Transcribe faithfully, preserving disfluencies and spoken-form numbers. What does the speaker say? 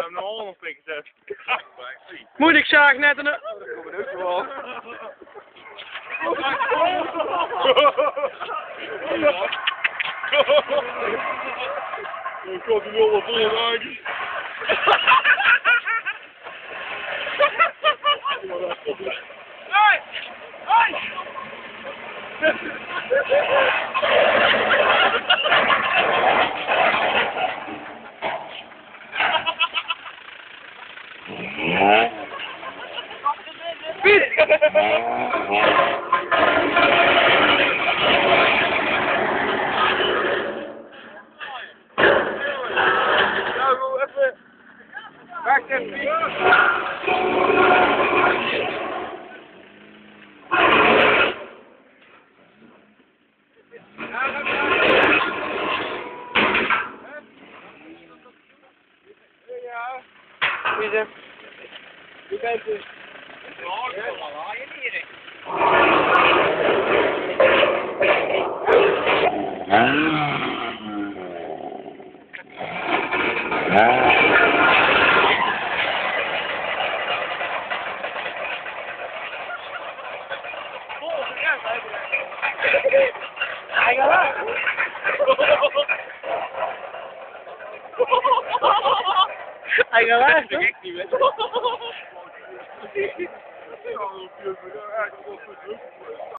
hem nog allemaal pikken zet. Moet ik zagen net een... Dat komt er ook wel. Ik kom er nog wel vol raken. Hey! Hey! Wacht even. Ja. Wie is er? Wie bent u? Hij gaat weg. Hij gaat weg, toch? Ik niet weet.